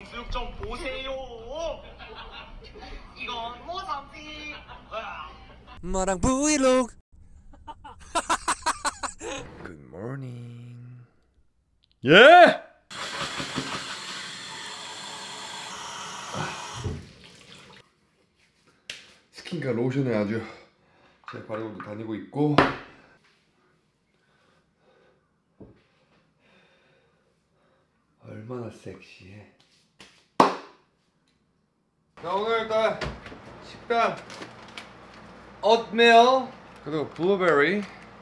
탕수육 좀 보세요. 이건 뭐 삼지? 마랑 브이로그. Good morning. 예! 스킨과 로션에 아주 잘 바르고 다니고 있고, 얼마나 섹시해. 자, 오늘 일단 식단 오트밀 그리고 블루베리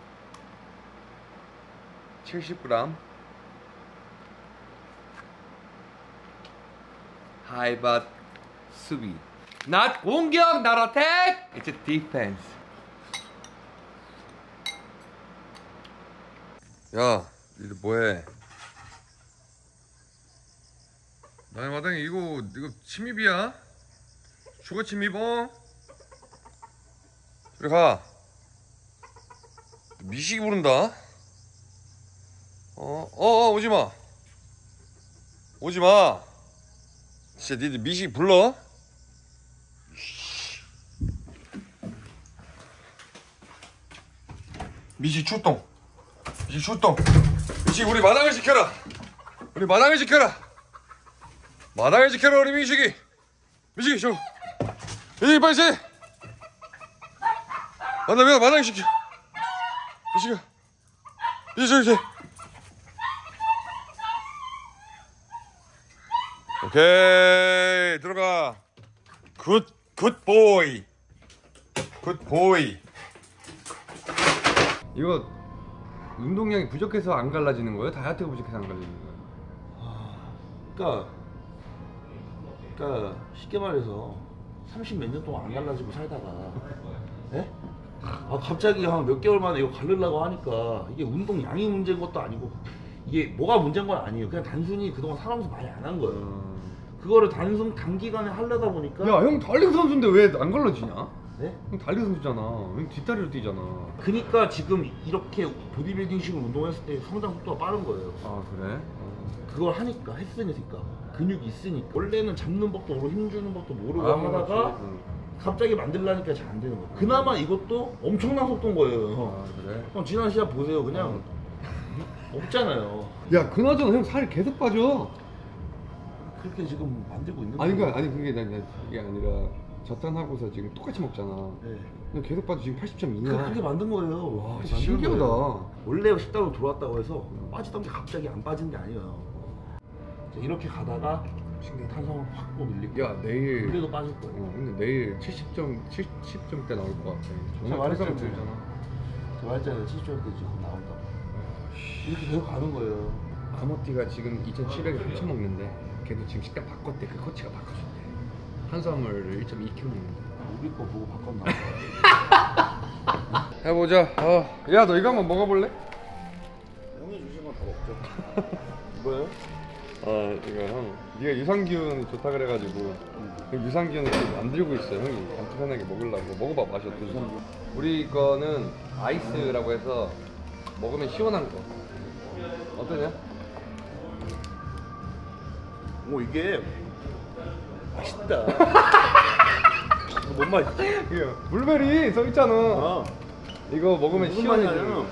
70g, 하이밭 수비. Not 공격, not attack. It's a defense. 야, 이거 뭐해? 나의 마당에 이거 침입이야? 주거 침입. 그래 가. 미식이 부른다. 오지마. 오지마. 진짜 니들 미식이 불러? 미식 출동. 미식 출동. 미식 우리 마당을 지켜라. 우리 마당을 지켜라. 마당을 지켜라 우리 미식이. 미식이 저거. 미식이 빨리 세. 마당을 지켜. 미식아. 미식 저기 세. 오케이 들어가. 굿보이. 굿보이. 이거 운동량이 부족해서 안 갈라지는 거예요? 다이어트가 부족해서 안 갈라지는 거예요? 그러니까 쉽게 말해서 30 몇 년 동안 안 갈라지고 살다가, 예? 갑자기 한 몇 개월 만에 이거 갈르려고 하니까 이게 운동량이 문제인 것도 아니고 이게 뭐가 문제인 건 아니에요. 그냥 단순히 그동안 살아오면서 많이 안 한 거예요. 그거를 단기간에 하려다 보니까. 야, 형 달리기 선수인데 왜 안 갈라지냐? 네? 형 달리기 선수잖아. 형 뒷다리로 뛰잖아. 그니까 지금 이렇게 보디빌딩식으로 운동했을 때 성장 속도가 빠른 거예요. 아 그래? 그걸 하니까, 했으니까, 근육이 있으니까. 원래는 잡는 법도 모르고 힘주는 법도 모르고 하다가 갑자기 만들려니까 잘 안 되는 거예요. 그나마 이것도 엄청난 속도인 거예요. 아 그래? 형 지난 시합 보세요. 그냥 없잖아요. 야, 그나저나 형 살이 계속 빠져. 그렇게 지금 만들고 있는 아니 거예요. 그게 아니라 저탄하고서 지금 똑같이 먹잖아. 네. 근데 계속 빠져. 지금 80.2야. 그렇게 만든 거예요. 와, 그렇게 진짜 만드는 신기하다. 거예요. 원래 식단으로 들어왔다고 해서 빠지던 게 갑자기 안 빠진 게 아니에요. 이렇게 가다가 탄성을 확 또 늘리고. 야, 내일 그래도 빠질 거예요. 근데 내일 70점대 나올 것 같아. 정말 말했잖아요. 탄성이 들잖아. 저 말했잖아요. 70점 때 지금 나온다고. 이렇게 계속 가는 거예요. 아모띠가 지금 2,700에 3,000 먹는데 걔도 지금 식단 바꿨대. 그 코치가 바꿔줬대. 탄수화물을 1.2kg 먹는데. 우리 거 보고 바꿨나? 해보자. 야, 너 이거 한번 먹어볼래? 형이 주신 건 다 먹죠. 뭐예요? 이거 형, 네가 유산균이 좋다 그래가지고 유산균을 지금 만들고 있어. 형이 간편하게 먹으려고. 먹어봐, 맛이 어떤지. 우리 거는 아이스라고 해서 먹으면 시원한 거. 어떠냐? 오, 이게 맛있다. 뭔 맛이지? 이거 블루베리 써있잖아. 이거 먹으면 무슨 시원해져. 맛이냐면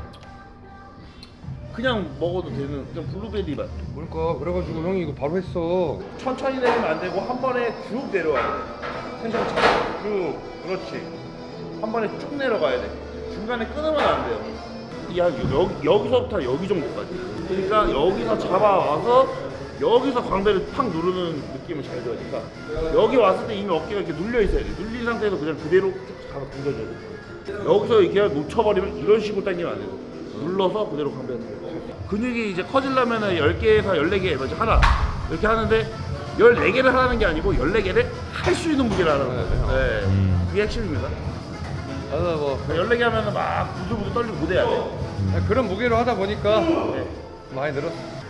그냥 먹어도 되는 그냥 블루베리 맛. 뭘까? 그래가지고 형이 이거 바로 했어. 천천히 내리면 안 되고 한 번에 쭉 내려와야 돼. 텐션 차고 쭉. 그렇지. 한 번에 쭉 내려가야 돼. 중간에 끊으면 안 돼요. 여기서부터 여기 정도까지. 그러니까 여기서 잡아와서 여기서 광배를 팍 누르는 느낌을 잘 줘야 되니까 여기 왔을 때 이미 어깨가 이렇게 눌려 있어야 돼. 눌린 상태에서 그냥 그대로 쭉 잡아 당겨줘야 돼. 여기서 이렇게 놓쳐버리면 이런 식으로 당기면 안 돼요. 눌러서 그대로 광배를 당겨. 근육이 이제 커지려면 10개에서 14개 먼저 하나 이렇게 하는데 14개를 하라는 게 아니고 14개를 할 수 있는 무게를 하라는 거예요. 네. 그게 핵심입니다. 그래서 뭐 14개 하면은 막 부들부들 떨리고 못 해야 돼. 그런 무게로 하다 보니까 네. 많이 늘었어.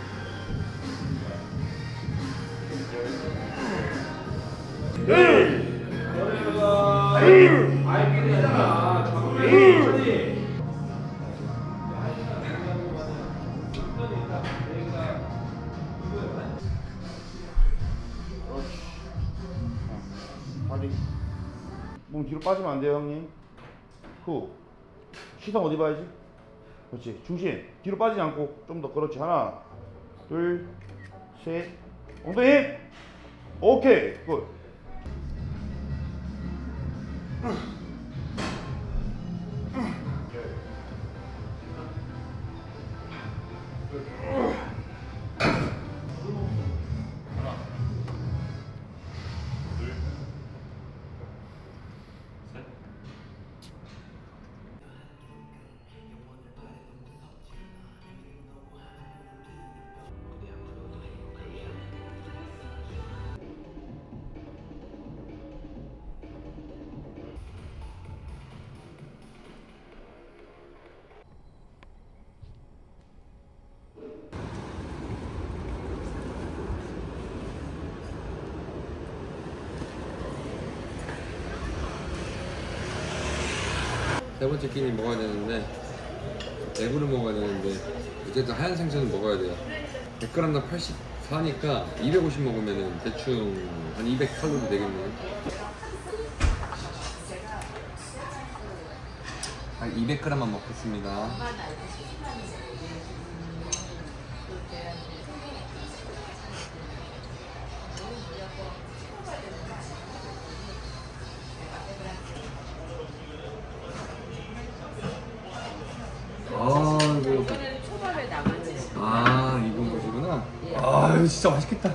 좀 뒤로 빠지면 안 돼요, 형님. 후. 시선 어디 봐야지? 그렇지. 중심. 뒤로 빠지지 않고 좀 더. 그렇지. 하나, 둘, 셋. 엉덩이 힘. 오케이. 굿. 세 번째 끼니 먹어야 되는데 내구를 먹어야 되는데 어쨌든 하얀 생선은 먹어야 돼요. 100g당 84니까 250 먹으면 대충 한 200칼로리 되겠네요. 한 200g만 먹겠습니다. 아이고. 초밥에 나가지. 아, 이건 것이구나. 아, 이거 진짜 맛있겠다.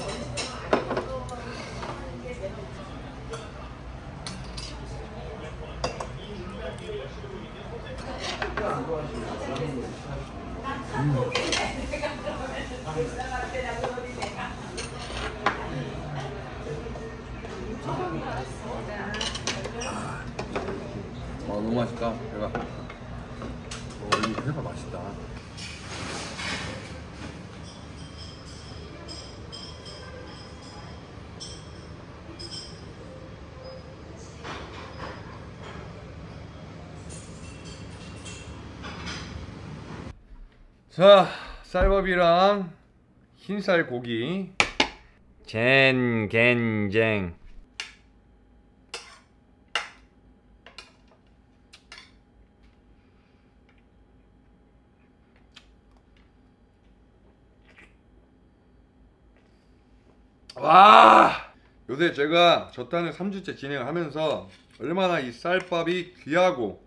너무 맛있다. 대박. 이거 대박 맛있다. 자, 쌀밥이랑 흰쌀 고기 젠겐쟁. 와! 요새 제가 저탄을 3주째 진행을 하면서 얼마나 이 쌀밥이 귀하고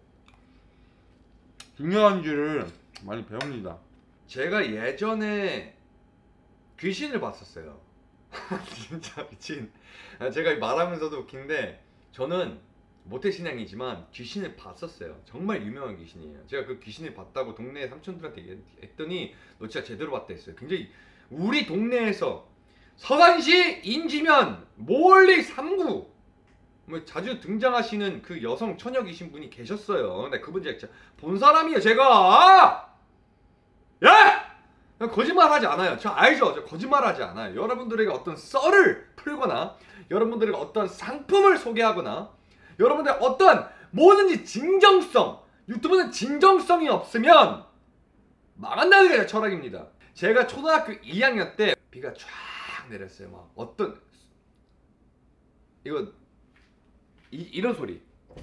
중요한지를 많이 배웁니다. 제가 예전에 귀신을 봤었어요. 진짜 미친. 제가 말하면서도 웃긴데 저는 모태신앙이지만 귀신을 봤었어요. 정말 유명한 귀신이에요. 제가 그 귀신을 봤다고 동네 삼촌들한테 했더니 너 진짜 제대로 봤다 했어요. 굉장히 우리 동네에서 서산시 인지면 몰리 3구 뭐 자주 등장하시는 그 여성 처녀이신 분이 계셨어요. 근데 그분 진짜 본 사람이에요. 제가 야! 거짓말하지 않아요. 저 알죠? 저 거짓말하지 않아요. 여러분들에게 어떤 썰을 풀거나 여러분들에게 어떤 상품을 소개하거나 여러분들 어떤 뭐든지 진정성, 유튜브는 진정성이 없으면 망한다는 게 제 철학입니다. 제가 초등학교 2학년 때 비가 쫙 내렸어요. 막 어떤 이거 이런 소리.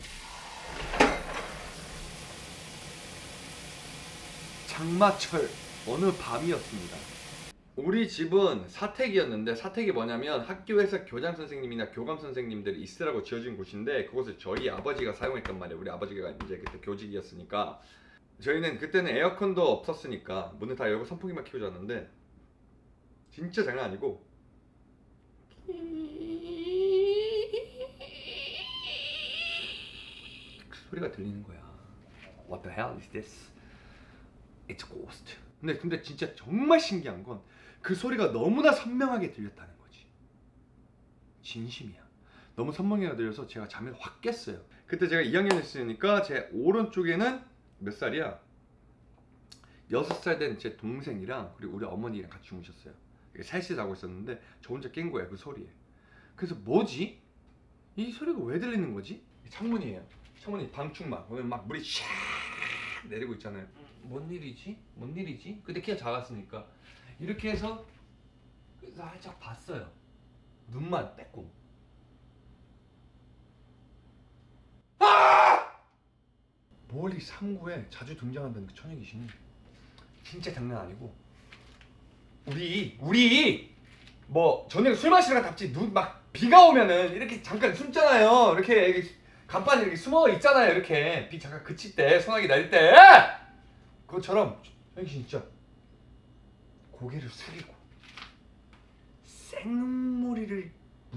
장마철 어느 밤이었습니다. 우리 집은 사택이었는데 사택이 뭐냐면 학교에서 교장 선생님이나 교감 선생님들이 있으라고 지어진 곳인데 그곳을 저희 아버지가 사용했단 말이에요. 우리 아버지가 이제 그때 교직이었으니까 저희는 그때는 에어컨도 없었으니까 문을 다 열고 선풍기만 키워줬는데 진짜 장난 아니고 소리가 들리는 거야. What the hell is this? It's a ghost. 근데 진짜 정말 신기한 건 그 소리가 너무나 선명하게 들렸다는 거지. 진심이야. 너무 선명하게 들려서 제가 잠에 확 깼어요. 그때 제가 2학년이었으니까 제 오른쪽에는 몇 살이야? 6살 된 제 동생이랑 그리고 우리 어머니랑 같이 주무셨어요. 셋이 자고 있었는데 저 혼자 깬 거야, 그 소리에. 그래서 뭐지? 이 소리가 왜 들리는 거지? 창문이에요. 창문이 방충망. 오늘 막 물이 샥 내리고 있잖아요. 뭔 일이지? 뭔 일이지? 그때 키가 작았으니까 이렇게 해서 살짝 봤어요. 눈만 빼꼼. 우리 3구에 자주 등장한다는 그 처녀 귀신이 진짜 장난 아니고 우리 뭐 저녁에 술 마시러 갔지 눈 막 비가 오면은 이렇게 잠깐 숨잖아요. 이렇게 간판에 이렇게 숨어 있잖아요. 이렇게 비 잠깐 그칠 때 소나기 날릴 때 그것처럼 처녀 귀신 진짜 고개를 숙이고 생머리를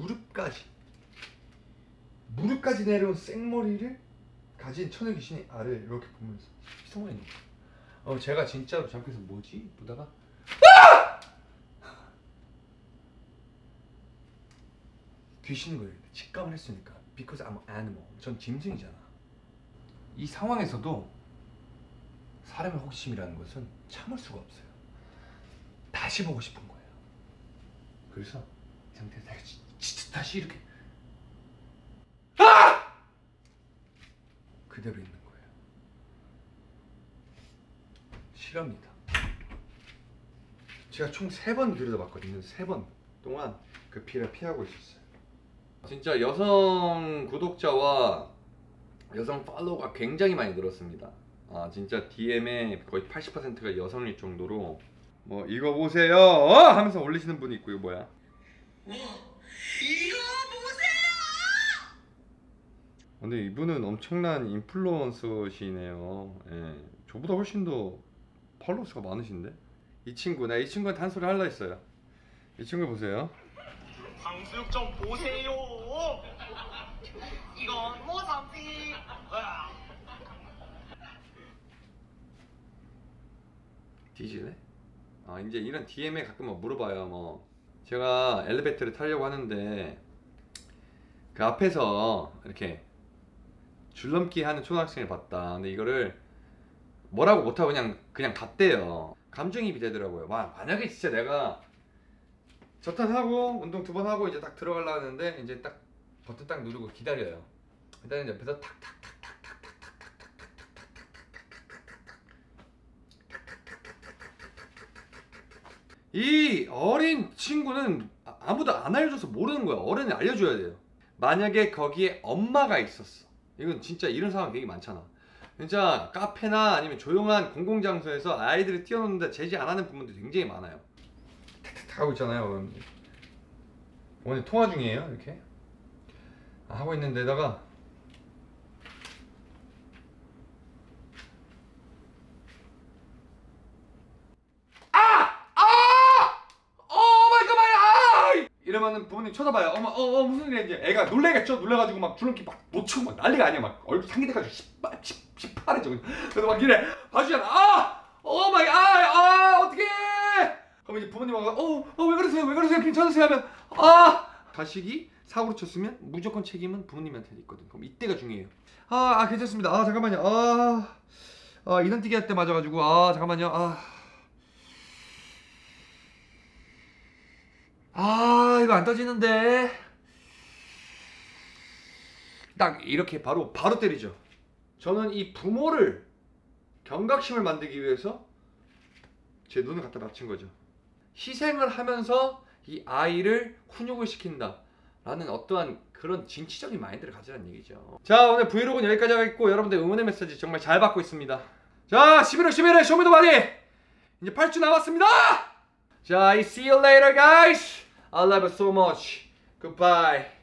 무릎까지 내려온 생머리를 가진 처녀 귀신이 아래를 이렇게 보면서 숨어 있는 거예요. 제가 진짜로 잠깐서 뭐지? 보다가 귀신인 거예요. 직감을 했으니까 because I'm an animal. 전 짐승이잖아. 이 상황에서도 사람의 호기심이라는 것은 참을 수가 없어요. 다시 보고 싶은 거예요. 그래서 이 상태에서 내가 진짜 다시 이렇게 그대로 있는 거예요. 실화입니다. 제가 총 3번 들여다봤거든요. 3번 동안 그 피해를 피하고 있었어요. 진짜 여성 구독자와 여성 팔로워가 굉장히 많이 늘었습니다. 진짜 DM에 거의 80%가 여성일 정도로 뭐 이거 보세요 하면서 올리시는 분이 있고 이거 뭐야? 이거 보세요. 근데 이분은 엄청난 인플루언서시네요. 예, 저보다 훨씬 더 팔로워수가 많으신데? 이 친구한테 한 소리 하려 했어요. 이 친구 보세요. 광수육 좀 보세요. 이건 뭐 삼지? 뒤질래? 이제 이런 DM에 가끔 뭐 물어봐요. 뭐 제가 엘리베이터를 타려고 하는데 그 앞에서 이렇게 줄넘기 하는 초등학생을 봤다. 근데 이거를 뭐라고 못하고 그냥 갔대요. 감정이입이 되더라고요. 만약에 진짜 내가 저탄 하고 운동 2번 하고 이제 딱 들어가려고 하는데 이제 딱 버튼 딱 누르고 기다려요. 그다음에 옆에서 이 어린 친구는 아무도 안 알려줘서 모르는 거야. 어른이 알려줘야 돼요. 만약에 거기에 엄마가 있었어. 이건 진짜 이런 상황 되게 많잖아. 진짜 카페나 아니면 조용한 공공장소에서 아이들이 뛰어노는데 제지 안 하는 부분들이 굉장히 많아요. 탁탁탁 하고 있잖아요. 오늘 통화 중이에요. 이렇게 하고 있는 데다가 이러면은 부모님 쳐다봐요. 무슨 일인지. 애가 놀래겠죠. 놀래가지고 막 줄넘기 막 놓치고 막 난리가 아니야. 막 얼굴 상기돼가지고 시파래져. 그래서 막 이래 봐주잖아. 어떡해. 그럼 이제 부모님 와서 왜 그러세요 괜찮으세요 하면 자식이 사고를 쳤으면 무조건 책임은 부모님한테 있거든. 그럼 이때가 중요해요. 괜찮습니다. 잠깐만요. 인원 뛰기 할 때 맞아가지고 잠깐만요. 이거 안 떠지는데. 딱 이렇게 바로 때리죠. 저는 이 부모를 경각심을 만들기 위해서 제 눈을 갖다 바친 거죠. 희생을 하면서 이 아이를 훈육을 시킨다 라는 어떠한 그런 진취적인 마인드를 가지라는 얘기죠. 자, 오늘 브이로그는 여기까지 하겠고 여러분들 응원의 메시지 정말 잘 받고 있습니다. 자, 11월 쇼미더바디 이제 8주 남았습니다. 자, I see you later guys. I love you so much. Goodbye.